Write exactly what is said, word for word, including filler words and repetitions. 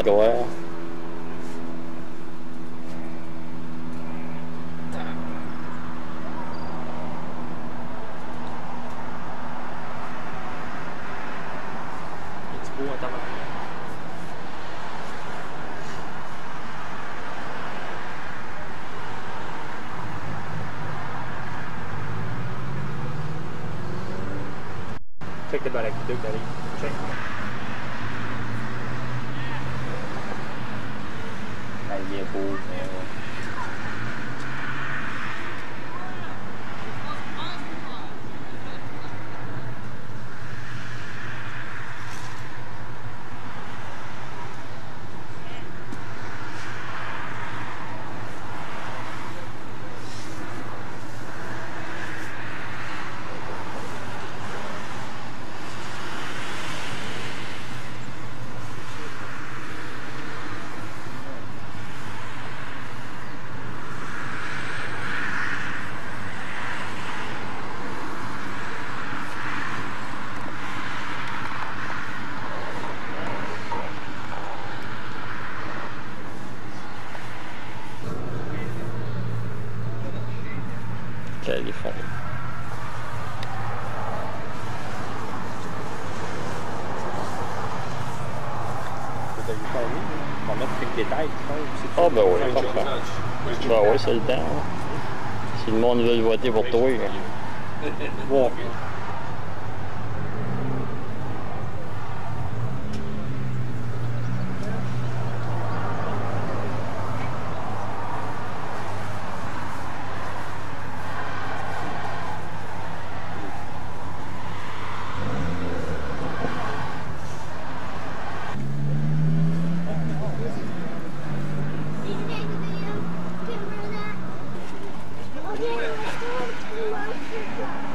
droit. Check the back, do Daddy. Check. Này về bu nè. Californie. On va mettre quelques détails. Ah ben oui, parfait. Ben oui, c'est le temps. Hein. Si le monde veut voter pour toi. Hein. Bon. Okay, let's go to the